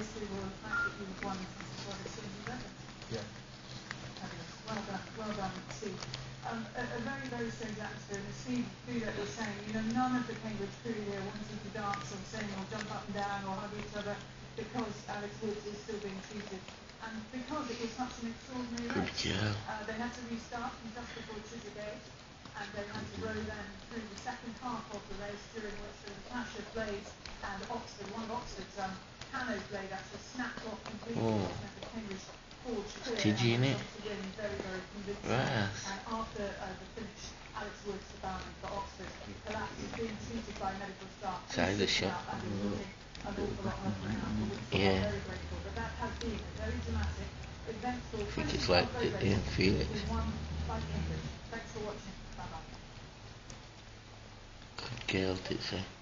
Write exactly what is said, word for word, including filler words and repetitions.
history will reflect that you've won since the twenty eleven. Yeah. Fabulous. Well done. Well done, Steve. Um, a, a very, very strange atmosphere. And Steve, Steve that was saying, you know, none of the Cambridge crew here wanted to dance or sing or jump up and down or hug each other because Alex Woods is still being treated. And because it was such an extraordinary race, uh, they had to restart from just before Chiswick Gate, and they had to row then through the second half of the race, during which there was a clash of blades, and Oxford, one of Oxford's um, Cano's blade actually snapped off completely, oh. which meant that Cambridge forged clear, Tidgy, and innit? to win very, very convincing. Right. And after uh, the finish, Alex Woods, the boundary for Oxford, collapsed, being treated by medical staff. Side the shot. And it was looking an awful lot like now, for which we Yeah. are very grateful. But that has been a very dramatic, eventful, I think it's like the yeah, feel it. won by Cambridge. Thanks for watching. Bye bye. Good girl, Tipsy.